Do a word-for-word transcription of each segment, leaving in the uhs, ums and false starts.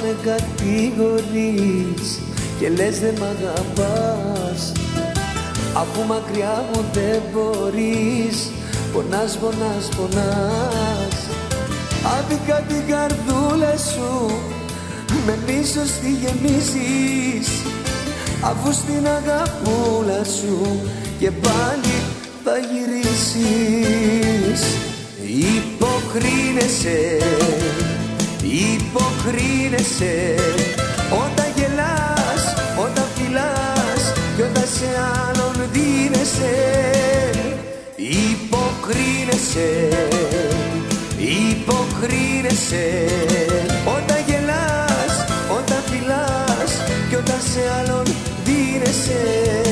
με κατηγορείς και λες δεν μ' αγαπάς, αφού μακριά μου δεν μπορείς. Πονάς, πονάς, πονάς. Άδικα την καρδούλα σου με μίσος τη γεμίζεις, αφού στην αγαπούλα σου και πάλι θα γυρίσεις. Υποκρίνεσαι, υποκρίνεσαι, όταν γελάς, όταν φιλάς κι όταν σε άλλον δίνεσαι. Υποκρίνεσαι, υποκρίνεσαι, όταν γελάς, όταν φιλάς κι όταν σε άλλον δίνεσαι.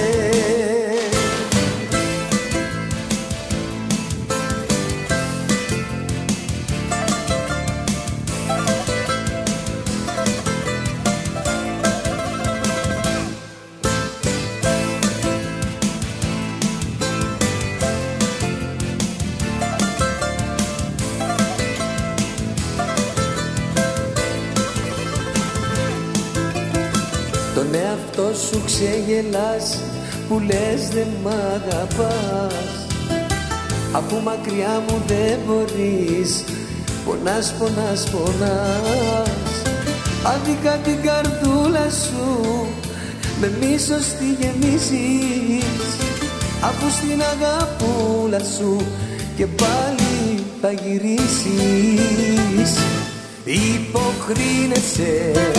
Τον εαυτό σου ξεγελάς που λες δεν μ' αγαπάς, αφού μακριά μου δεν μπορείς. Πονάς, πονάς, πονάς. Άδικα την καρδούλα σου με μίσος τη γεμίζεις, αφού στην αγαπούλα σου και πάλι θα γυρίσεις. Υποκρίνεσαι,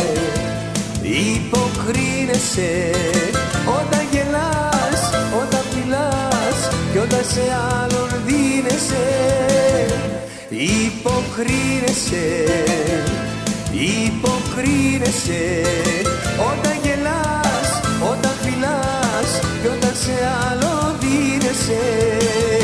υποκρίνεσαι, όταν γελάς, όταν φιλάς κι όταν σε άλλον δίνεσαι. Υποκρίνεσαι, υποκρίνεσαι, όταν γελάς, όταν φιλάς κι όταν σε άλλον δίνεσαι.